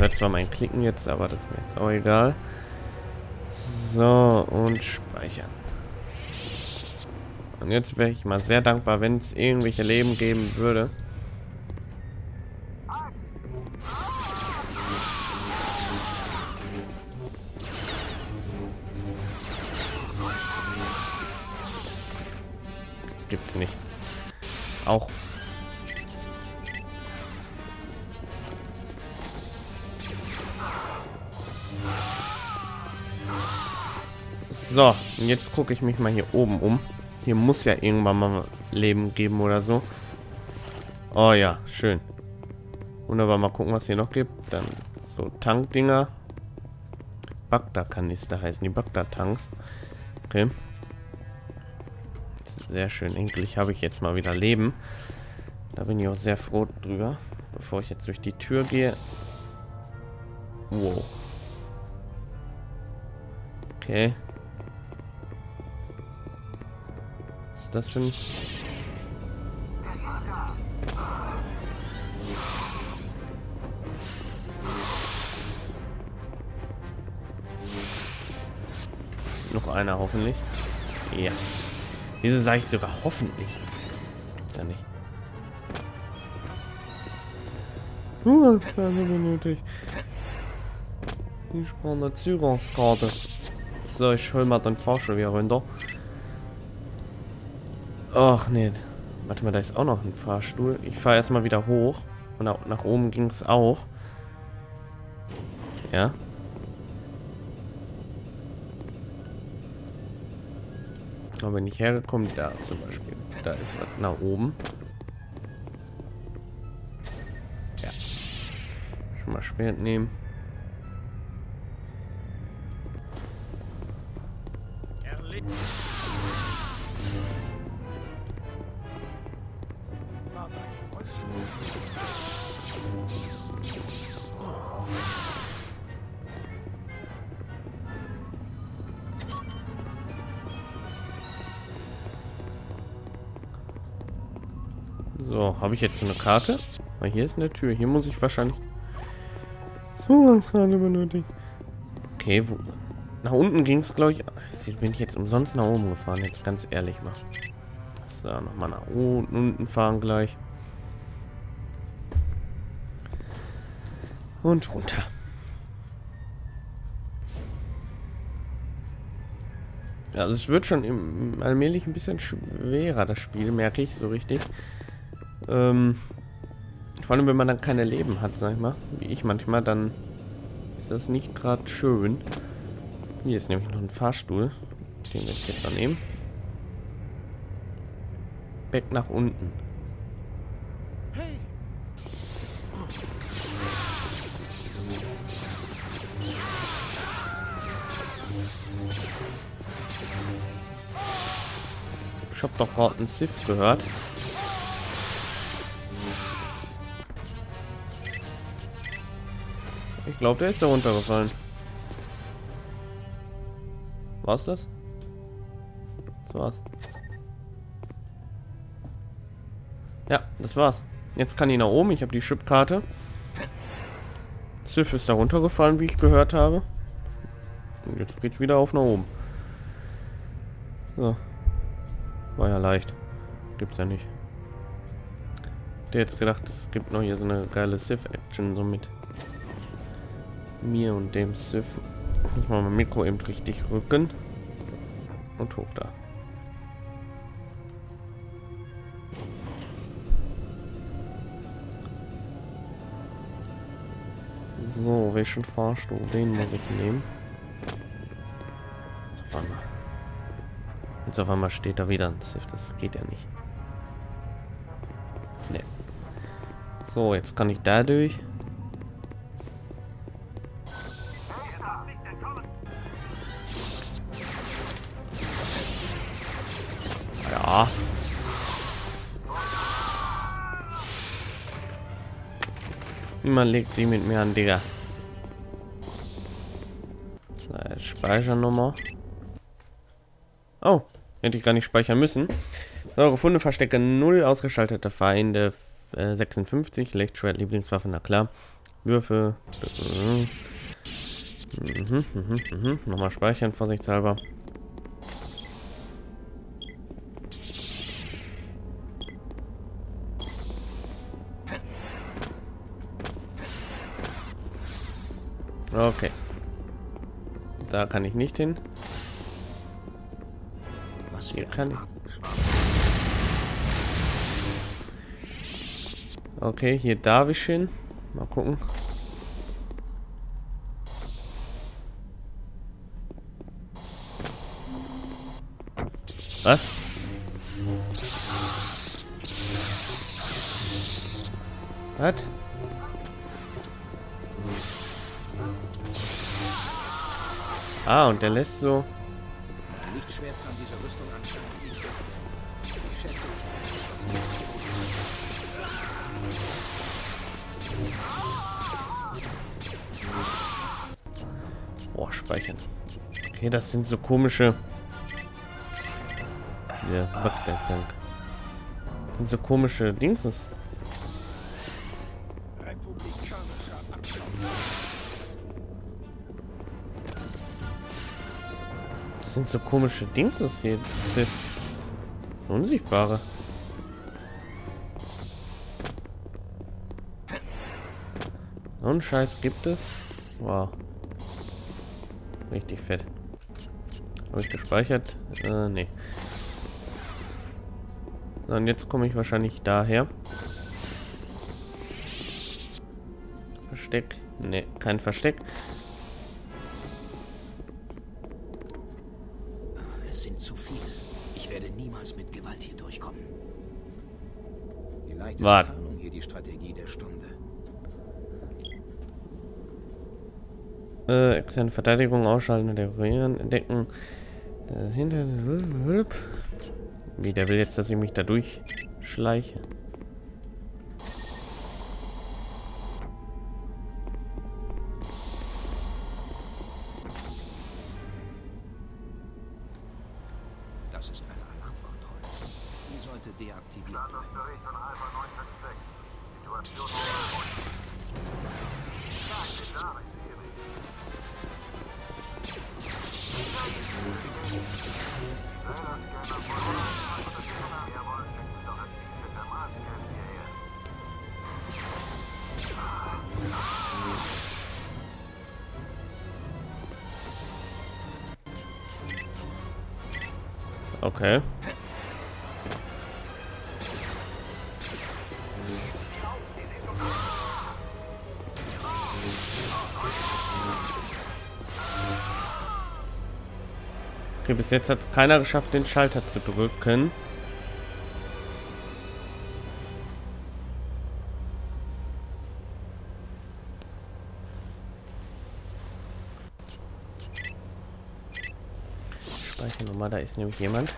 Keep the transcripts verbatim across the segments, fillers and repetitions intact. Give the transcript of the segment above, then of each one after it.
hört zwar mein Klicken jetzt, aber das ist mir jetzt auch egal. So, und speichern. Und jetzt wäre ich mal sehr dankbar, wenn es irgendwelche Leben geben würde. Gibt's nicht. Auch. So, und jetzt gucke ich mich mal hier oben um. Hier muss ja irgendwann mal Leben geben oder so. Oh ja, schön. Wunderbar, mal gucken, was hier noch gibt. Dann so Tankdinger. Bagdad-Kanister heißen die Bagdad-Tanks. Okay. Sehr schön. Endlich habe ich jetzt mal wieder Leben. Da bin ich auch sehr froh drüber. Bevor ich jetzt durch die Tür gehe. Wow. Okay. Was ist das für ein... Noch einer hoffentlich. Ja. Wieso sage ich sogar hoffentlich? Gibt's ja nicht. Uh, das war so benötigt. Ich brauche eine Zugangskarte. So, ich hol mal den Fahrstuhl wieder runter. Ach nee. Warte mal, da ist auch noch ein Fahrstuhl. Ich fahre erstmal wieder hoch. Und nach, nach oben ging es auch. Ja. Aber wenn ich hergekommen, da zum Beispiel. Da ist was nach oben. Ja. Schon mal Schwert nehmen. So, habe ich jetzt so eine Karte? Weil hier ist eine Tür. Hier muss ich wahrscheinlich Zugangskarte benötigen. Okay, wo... Nach unten ging es, glaube ich... Bin ich jetzt umsonst nach oben gefahren, jetzt ganz ehrlich mal. So, nochmal nach unten fahren gleich. Und runter. Also es wird schon im, allmählich ein bisschen schwerer, das Spiel, merke ich so richtig. Ähm, vor allem, wenn man dann keine Leben hat, sag ich mal, wie ich manchmal, dann ist das nicht gerade schön. Hier ist nämlich noch ein Fahrstuhl. Den werde ich jetzt mal nehmen. Back nach unten. Ich hab doch gerade einen Sith gehört. Ich glaube, der ist da runtergefallen. War's das? Das war's. Ja, das war's. Jetzt kann ich nach oben. Ich habe die Chipkarte. Sith ist da runtergefallen, wie ich gehört habe. Und jetzt geht's wieder auf nach oben. So. War ja leicht. Gibt's ja nicht. Ich hätte jetzt gedacht, es gibt noch hier so eine geile Sith-Action so mit mir und dem Sith. Muss man mein Mikro eben richtig rücken. Und hoch da. So, welchen Fahrstuhl? Den muss ich nehmen. Jetzt auf einmal. Jetzt auf einmal steht da wieder ein Sith. Das geht ja nicht. Nee. So, jetzt kann ich da durch. Ja. Niemand legt sie mit mir an, Digga. So, jetzt speichern nochmal. Oh, hätte ich gar nicht speichern müssen. So, gefunden, Verstecke null, ausgeschaltete Feinde äh, sechsundfünfzig, Lichtschwert, Lieblingswaffe, na klar. Würfel. Mhm, mhm, mhm. Nochmal speichern, vorsichtshalber. Okay. Da kann ich nicht hin. Was Hier für kann ein ich. Okay, hier darf ich hin. Mal gucken. Was? Was? Ah, und der lässt so. Lichtschwert kann diese Rüstung anscheinend nicht. Ich schätze, Boah, speichern. Okay, das sind so komische. Ja, Gott, der Dank. Das sind so komische Dingses. republikanischer Abschau. Das sind so komische Dingses hier. Das ist ja unsichtbare. So einen Scheiß gibt es. Wow. Richtig fett. Habe ich gespeichert? Äh, nee. So, und jetzt komme ich wahrscheinlich daher. Versteck? Nee, kein Versteck. Es sind zu viele. Ich werde niemals mit Gewalt hier durchkommen. Vielleicht ist Warte. Tarnung hier die Strategie der Stunde. Äh, externe Verteidigung ausschalten, dekorrieren, entdecken. Dahinter. Wie, der will jetzt, dass ich mich da durchschleiche. Das ist eine Alarmkontrolle. Die sollte deaktiviert werden. Statusbericht an Alpha neun fünf sechs. Situation normal. Danke, Darik, Series. Zählerscanner voll. Und das Scanner, jawohl, schicken Sie doch aktivierte Maßscans hierher. Okay. Okay, bis jetzt hat keiner geschafft, den Schalter zu drücken. Speichern nochmal, da ist nämlich jemand.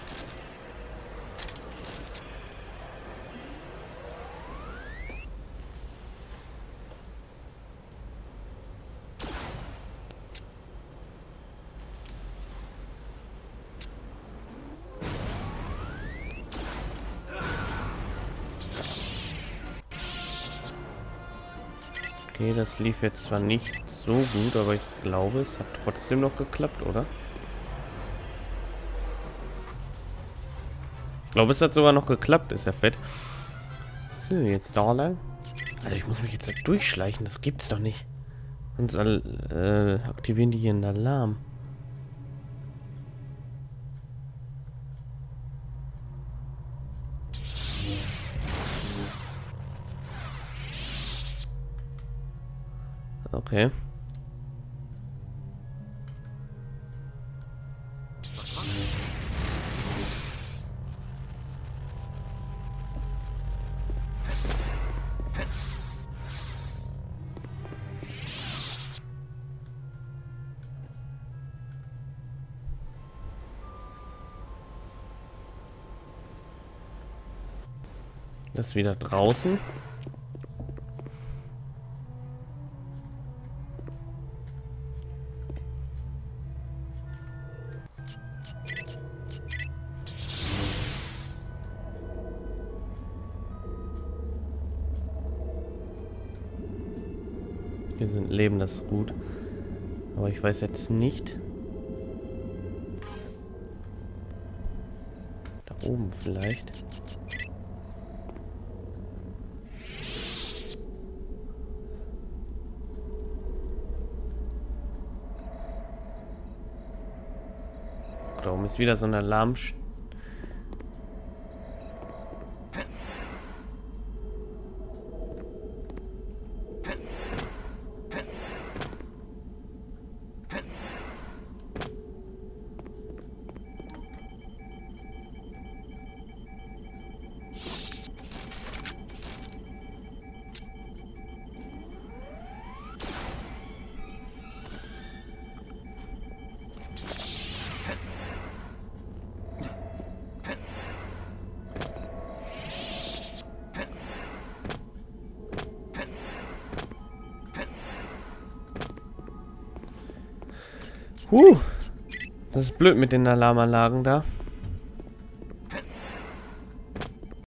Okay, das lief jetzt zwar nicht so gut, aber ich glaube, es hat trotzdem noch geklappt, oder? Ich glaube, es hat sogar noch geklappt, ist ja fett. So, jetzt da lang. Alter, ich muss mich jetzt da durchschleichen, das gibt's doch nicht. Sonst äh, aktivieren die hier einen Alarm. Okay. Das ist wieder draußen. Hier sind Leben, das ist gut. Aber ich weiß jetzt nicht. Da oben vielleicht. Da oben ist wieder so ein Alarm. Huh. Das ist blöd mit den Alarmanlagen da.